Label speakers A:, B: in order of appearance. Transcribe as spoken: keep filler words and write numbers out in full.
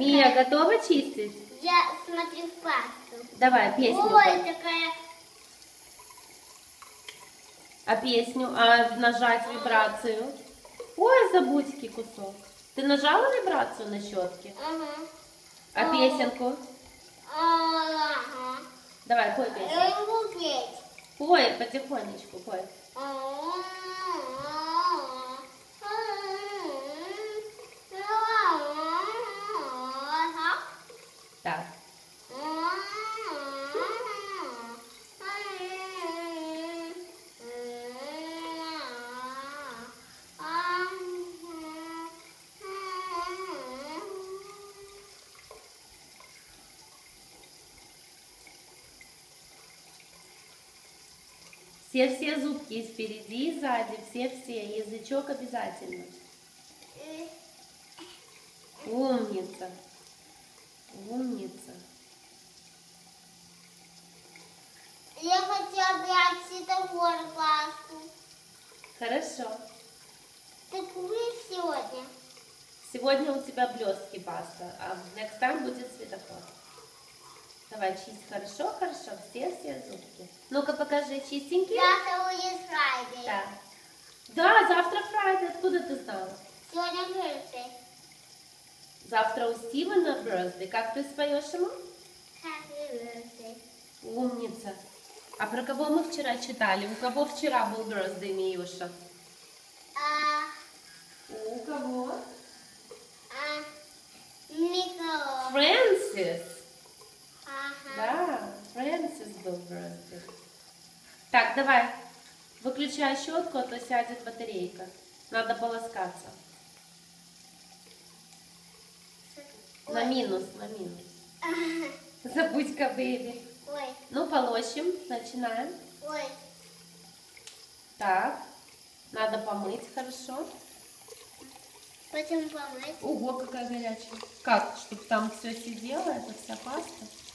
A: Мия, готова чистить?
B: Я смотрю в пасту.
A: Давай, песню.
B: Ой, такая...
A: А песню? А нажать вибрацию? Ой, забудьки кусок. Ты нажала вибрацию на щетке?
B: Ага.
A: А песенку?
B: Ага.
A: Давай, пой
B: Я
A: песню.
B: не могу петь.
A: Пой, потихонечку, пой. Так. Все-все зубки впереди и сзади, все-все. Язычок обязательно. Умница. Умница.
B: Я хотела брать светофор пасту.
A: Хорошо.
B: Так вы сегодня?
A: Сегодня у тебя блестки паста, а next time будет светофор. Давай, чисть хорошо, хорошо. Все-все зубки. Ну-ка, покажи, чистенькие.
B: Завтра будет Friday.
A: Да. Да, завтра Friday. Откуда ты знала?
B: Сегодня birthday.
A: Завтра у Стивена birthday. Как ты споешь ему?
B: Happy birthday.
A: Умница. А про кого мы вчера читали? У кого вчера был birthday, Миюша?
B: А,
A: У кого?
B: а, Николай.
A: Фрэнсис.
B: Ага.
A: Да, Фрэнсис был birthday. Так, давай. Выключай щетку, а то сядет батарейка. Надо полоскаться. На
B: Ой.
A: минус, на минус. Забудь-ка, бэби.
B: Ой,
A: Ну, полощем. Начинаем.
B: ой.
A: Так. Надо помыть хорошо.
B: Потом помыть.
A: Ого, какая горячая. Как? Чтобы там все сидело, это вся паста?